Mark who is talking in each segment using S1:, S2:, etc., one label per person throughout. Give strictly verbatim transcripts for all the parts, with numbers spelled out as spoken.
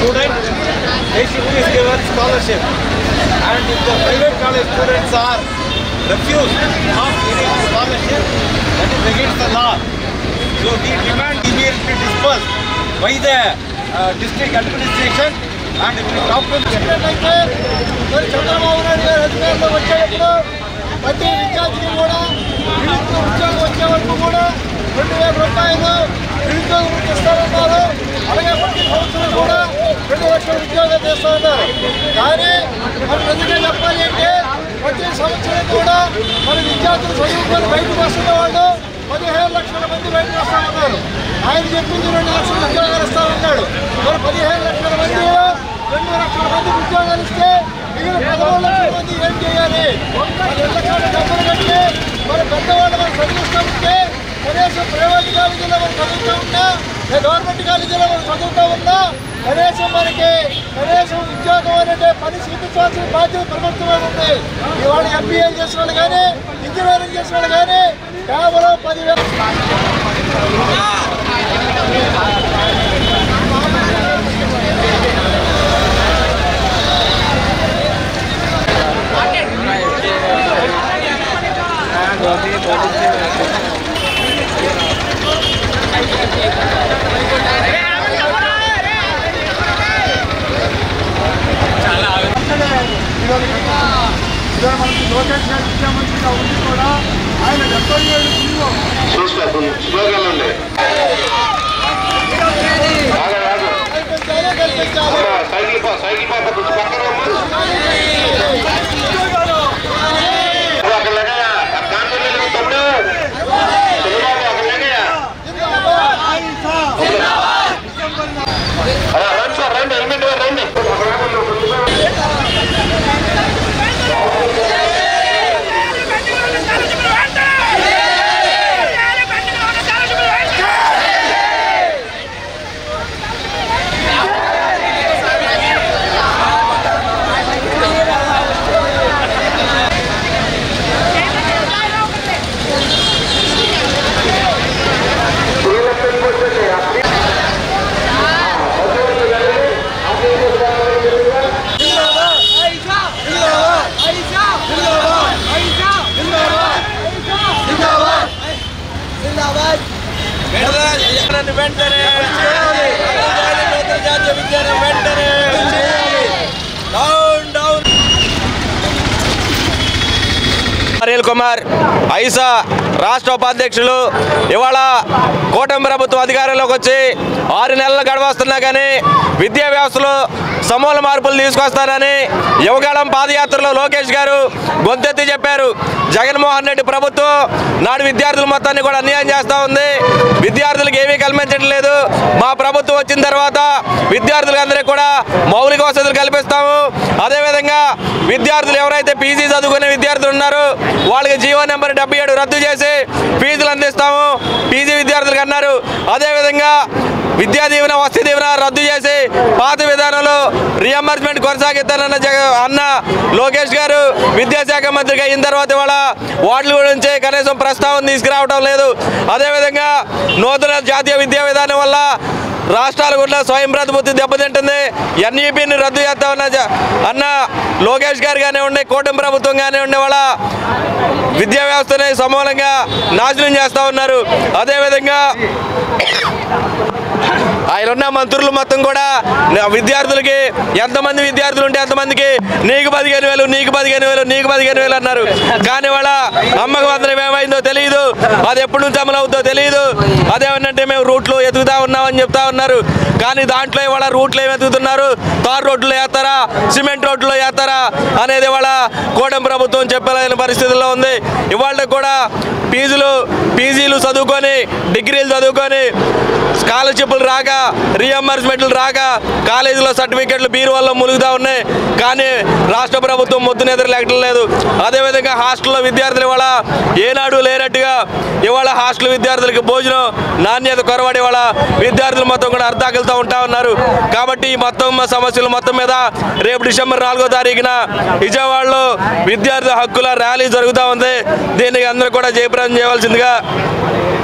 S1: student, they should be given scholarship. And if the private college students are refused of getting scholarship, that is against the law. So we demand immediately dispersed by the uh, district administration. And if we talk to the ప్రతి విద్యార్థికి కూడా నిరుద్యోగ ఉద్యోగం వచ్చే వరకు కూడా రెండు వేల రూపాయలు నిరుద్యోగం ఇస్తారన్నారు. అలాగే ప్రతి సంవత్సరం కూడా రెండు లక్షల ఉద్యోగాలు చేస్తారన్నారు. కానీ మనం ఎందుకంటే చెప్పాలి అంటే ప్రతి సంవత్సరం కూడా మన విద్యార్థులు చదువుకొని బయటకు వస్తున్న వాళ్ళు పదిహేను లక్షల మంది బయటకు వస్తామన్నారు. ఆయన చెప్పింది రెండు లక్షల ఉద్యోగాలు ఇస్తామన్నాడు. మరి పదిహేను లక్షల మంది రెండు లక్షల మంది ఉద్యోగాలు ఇస్తే మిగిలిన పదమూడు లక్షల మంది ఏం చేయాలి? మన ఇళ్ళకాడ డబ్బులు కట్టి మన పెద్దవాళ్ళు మనం చదివిస్తూ ఉంటే కనీసం ప్రైవేట్ కాలేజీలో మనం చదువుతూ ఉన్నా గవర్నమెంట్ కాలేజీలో మనం చదువుతూ ఉన్నా కనీసం మనకి కనీసం ఉద్యోగం అనేది పని చూపించాల్సిన బాధ్యత ప్రభుత్వమే ఉంది. ఇవాళ ఎంబీఏ చేసిన వాళ్ళు కానీ ఇంజనీరింగ్ చేసిన వాళ్ళు కానీ కేవలం పదివేల మనకి లోకేష్ గారు ముఖ్యమంత్రిగా ఉండి కూడా ఆయన డెబ్బై ఏడు స్లోగన్లు సైకిల్ రండి హెల్మెట్ రండి. వెంటనే జాతీయ విద్యాలయం వెంటనే down down. Anil Kumar AISA రాష్ట్ర ఉపాధ్యక్షులు ఇవాళ కూటమి ప్రభుత్వం అధికారంలోకి వచ్చి ఆరు నెలలు గడవస్తున్నా కానీ విద్యా వ్యవస్థలో సమూల మార్పులు తీసుకొస్తానని యువకాలం పాదయాత్రలో లోకేష్ గారు గొంతెత్తి చెప్పారు. జగన్మోహన్ రెడ్డి ప్రభుత్వం నాడు విద్యార్థుల మొత్తాన్ని కూడా అన్యాయం చేస్తూ ఉంది. విద్యార్థులకు ఏమీ కల్పించడం లేదు. మా ప్రభుత్వం వచ్చిన తర్వాత విద్యార్థులందరికీ కూడా మౌలిక వసతులు కల్పిస్తాము. అదేవిధంగా విద్యార్థులు ఎవరైతే పీజీ చదువుకునే విద్యార్థులు ఉన్నారో వాళ్ళకి జీవో నెంబర్ డెబ్బై ఏడు రద్దు చేసి ఫీజులు అందిస్తాము పీజీ విద్యార్థులకు అన్నారు. అదేవిధంగా విద్యా దీవెన వసతి దీవెన రద్దు చేసి పాత విధానంలో రీఎంబర్స్మెంట్ కొనసాగిస్తానన్న జగ అన్న లోకేష్ గారు విద్యాశాఖ మంత్రిగా అయిన తర్వాత ఇవాళ వాటి గురించి కనీసం ప్రస్తావన తీసుకురావడం లేదు. అదేవిధంగా నూతన జాతీయ విద్యా విధానం వల్ల రాష్ట్రాలకు ఉన్న స్వయం ప్రతిపత్తి దెబ్బతింటుంది. ఎన్ఈపీని రద్దు చేస్తామన్న అన్న లోకేష్ గారు కానివ్వండి, కూటమి ప్రభుత్వం కానివ్వండి, వాళ్ళ విద్యా వ్యవస్థని సమూలంగా నాశనం చేస్తూ ఉన్నారు. అదేవిధంగా ఆయన ఉన్న మంత్రులు మొత్తం కూడా విద్యార్థులకి ఎంతమంది విద్యార్థులు ఉంటే ఎంతమందికి నీకు పదిహేను వేలు నీకు పదిహేను వేలు నీకు పదిహేను వేలు అన్నారు. కానీ వాళ్ళ అమ్మకు వందనం ఏమైందో తెలియదు, అది ఎప్పటి నుంచి అమలు అవుతుందో తెలియదు. అదేమనంటే మేము రూట్లు ఎదుగుతా ఉన్నామని చెప్తా ఉన్నారు. కానీ దాంట్లో ఇవాళ రూట్లు ఏమి ఎదుగుతున్నారు, తార్ రోడ్లు వేస్తారా సిమెంట్ రోడ్లు వేస్తారా అనేది ఇవాళ కూటమి ప్రభుత్వం చెప్పలేని పరిస్థితుల్లో ఉంది. ఇవాళ కూడా ఫీజులు పీజీలు చదువుకొని డిగ్రీలు చదువుకొని స్కాలర్షిప్లు రాక రీఎంబర్స్మెంట్లు రాక కాలేజీలో సర్టిఫికెట్లు బీరువాల్లో ములుగుతూ ఉన్నాయి. కానీ రాష్ట్ర ప్రభుత్వం మొత్తం ఎదురు లేకటం లేదు. అదేవిధంగా హాస్టల్లో విద్యార్థులు ఇవాళ ఏనాడు లేనట్టుగా ఇవాళ హాస్టల్ విద్యార్థులకి భోజనం నాణ్యత కొరవడి ఇవాళ విద్యార్థులు మొత్తం కూడా అర్ధాకలుతూ ఉంటా ఉన్నారు. కాబట్టి ఈ మొత్తం సమస్యలు మొత్తం మీద రేపు డిసెంబర్ నాలుగో తారీఖున విజయవాడలో విద్యార్థి హక్కుల ర్యాలీ జరుగుతూ ఉంది. దీనికి అందరూ కూడా జయప్రదం చేయవలసిందిగా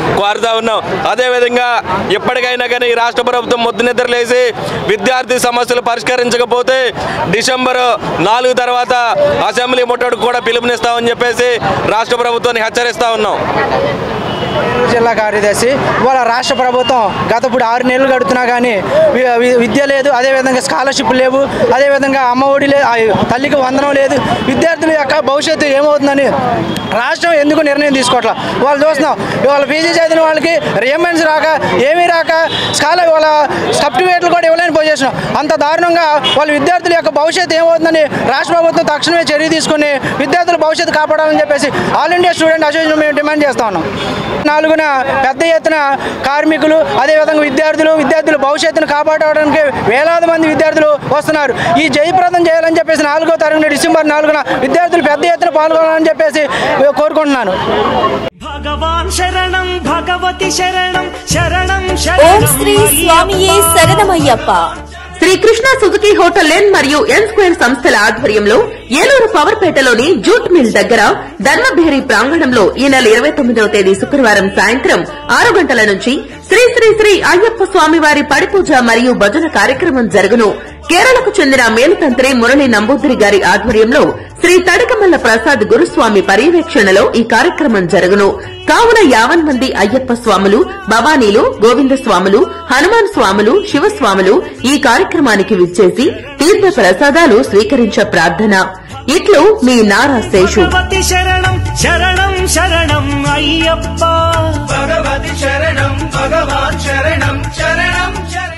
S1: కోరుతా ఉన్నాం. అదేవిధంగా ఎప్పటికైనా కానీ ఈ రాష్ట్ర ప్రభుత్వం ముద్దు నిద్రలేసి విద్యార్థి సమస్యలు పరిష్కరించకపోతే డిసెంబర్ నాలుగు తర్వాత అసెంబ్లీ ముట్టడికి కూడా పిలుపునిస్తామని చెప్పేసి రాష్ట్ర ప్రభుత్వాన్ని హెచ్చరిస్తా ఉన్నాం.
S2: జిల్లా కార్యదర్శి ఇవాళ రాష్ట్ర ప్రభుత్వం గత ఇప్పుడు ఆరు నెలలు గడుతున్నా కానీ విద్య లేదు, అదేవిధంగా స్కాలర్షిప్ లేవు, అదేవిధంగా అమ్మ ఒడి లేదు, తల్లికి వందనం లేదు. విద్యార్థుల యొక్క భవిష్యత్తు ఏమవుతుందని రాష్ట్రం ఎందుకు నిర్ణయం తీసుకోవట్లా? వాళ్ళు చూస్తున్నాం ఇవాళ పీజీ చదివిన వాళ్ళకి రియంబర్స్ రాక ఏమీ రాక స్కాలర్ వాళ్ళ సర్టిఫికేట్లు కూడా ఇవ్వలేని పొజిషన్. అంత దారుణంగా వాళ్ళ విద్యార్థుల యొక్క భవిష్యత్తు ఏమవుతుందని రాష్ట్ర ప్రభుత్వం తక్షణమే చర్య తీసుకుని విద్యార్థుల భవిష్యత్తు కాపాడాలని చెప్పేసి ఆల్ ఇండియా స్టూడెంట్ అసోసియేషన్ మేము డిమాండ్ చేస్తా ఉన్నాం. నాలుగున పెద్ద ఎత్తున కార్మికులు అదేవిధంగా విద్యార్థులు విద్యార్థుల భవిష్యత్తును కాపాడడానికి వేలాది మంది విద్యార్థులు వస్తున్నారు. ఈ జయప్రదం చేయాలని చెప్పేసి నాలుగో తారీఖున డిసెంబర్ నాలుగున విద్యార్థులు పెద్ద ఎత్తున పాల్గొనాలని చెప్పేసి కోరుకుంటున్నాను.
S3: భగవాన్ శరణం భగవతి శరణం శరణం
S4: ఓం శ్రీ స్వామియే శరణమయ్యప్ప. Shri Krishna Suzuki hotel N మరియు ఎన్ స్క్వేర్ సంస్థల ఆధ్వర్యంలో ఏలూరు పవర్పేటలోని జూట్ మిల్ దగ్గర ధర్మభేరి ప్రాంగణంలో ఈ నెల ఇరవై తొమ్మిదవ తేదీ శుక్రవారం సాయంత్రం ఆరు గంటల నుంచి శ్రీ శ్రీ శ్రీ అయ్యప్ప స్వామివారి పడిపూజ మరియు భజన కార్యక్రమం జరుగును. కేరళకు చెందిన మేలుతంత్రి మురళి నంబూదిరి గారి ఆధ్వర్యంలో శ్రీ తడికమల్ల ప్రసాద్ గురుస్వామి పర్యవేక్షణలో ఈ కార్యక్రమం జరుగును. కావున యావన్ మంది అయ్యప్ప స్వాములు, భవానీలు, గోవింద స్వాములు, హనుమాన్ స్వాములు, శివస్వాములు ఈ కార్యక్రమానికి విచ్చేసి తీర్థ ప్రసాదాలు స్వీకరించ ప్రార్థన. ఇట్లు మీ నారా శేషు.
S3: శరణం శరణం శరణం అయ్యప్ప భగవతి శరణం భగవాన్ శరణం శరణం శరణం.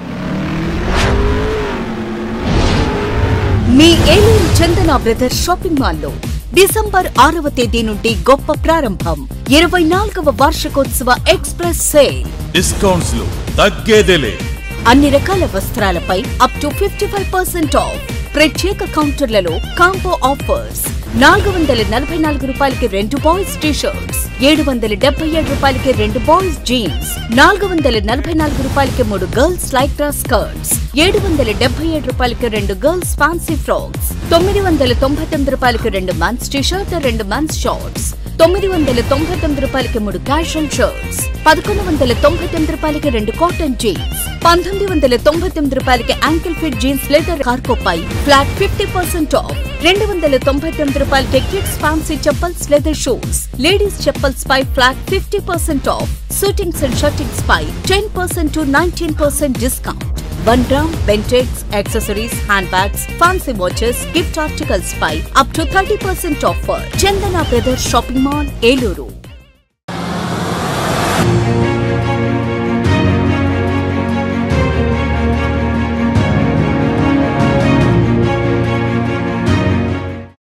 S5: మీ ఏలూరు చందన బ్రదర్స్ షాపింగ్ మాల్లో డిసెంబర్ ఆరవ తేదీ నుండి గొప్ప ప్రారంభం. ఇరవై నాలుగవ వార్షికోత్సవ ఎక్స్ప్రెస్ సేల్.
S6: డిస్కౌంట్స్ లో తగ్గేదేలే.
S5: అన్ని రకాల వస్త్రాలపై up to fifty five percent off. ప్రత్యేక కౌంటర్లలో కాంబో ఆఫర్స్. నాలుగు వందల నలభై నాలుగు రూపాయలకి రెండు బాయ్స్ టీ షర్ట్స్, ఏడు వందల డెబ్బై ఏడు రూపాయలకి రెండు బాయ్స్ జీన్స్, నాలుగు వందల నలభై నాలుగు రూపాయలకి మూడు గర్ల్స్ లైక్రా స్కర్ట్స్, ఏడు వందల డెబ్బై ఏడు రూపాయలకి రెండు గర్ల్స్ ఫ్యాన్సీ ఫ్రాక్స్, తొమ్మిది వందల తొంభై తొమ్మిది రూపాయలకి రెండు మెన్స్ టీ షర్ట్, రెండు మెన్స్ షార్ట్స్, తొమ్మిది వందల తొంభై తొమ్మిది రూపాయలకి మూడు క్యాజువల్ షర్ట్స్, పదకొండు వందల తొంభై తొమ్మిది రూపాయలకి రెండు కాటన్ జీన్స్, పంతొమ్మిది వందల తొంభై తొమ్మిది రూపాయలకి యాంకిల్ ఫిట్ జీన్స్ లెదర్ కార్కోపై ఫ్లాట్ ఫిఫ్టీ పర్సెంట్ ఆఫ్. రెండు వందల తొంభై తొమ్మిది రూపాయలకి kids fancy chappals leather shoes, ladies chappals పై flat fifty percent off. Suitings and shirtings పై ten percent to nineteen percent discount. One gram Bentex accessories, hand bags, fancy watches, gift articles పై up to thirty percent offer. Chandana brothers shopping mall, Eluru.